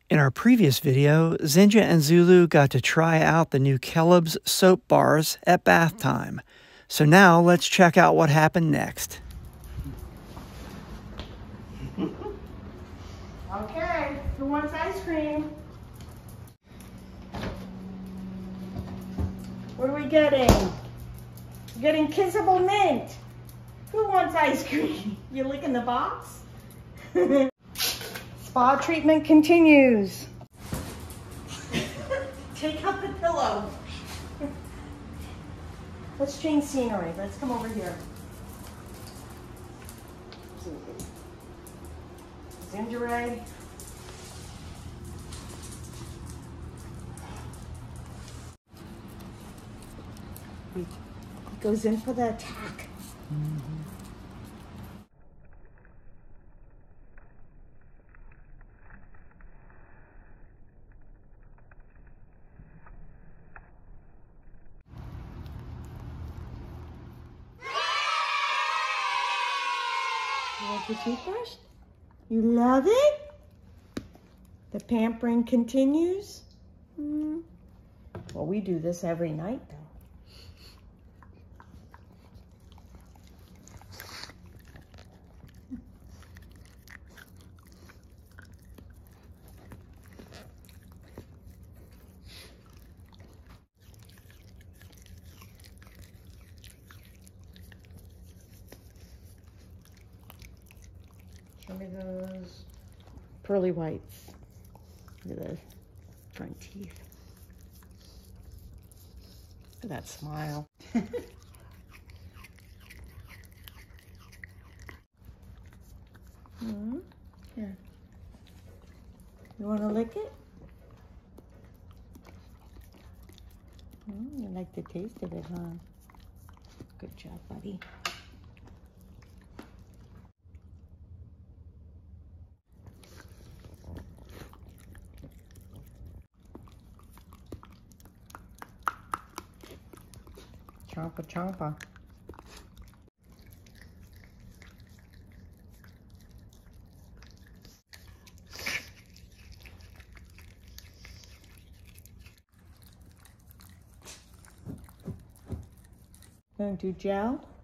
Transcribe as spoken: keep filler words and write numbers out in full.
In our previous video, Zinja and Zulu got to try out the new Kellogg's soap bars at bath time. So now let's check out what happened next. Okay, who wants ice cream? What are we getting? We're getting Kissable Mint. Who wants ice cream? You licking the box? Spa treatment continues. Take out the pillow. Let's change scenery. Let's come over here. Ginger Ray. He goes in for the attack. Mm-hmm. You like your toothbrush? You love it? The pampering continues? Mm. Well, we do this every night, though. Show me those pearly whites. Look at those front teeth. Look at that smile. Mm-hmm. Here. You want to lick it? Mm, you like the taste of it, huh? Good job, buddy. Chompa chompa. Going to gel?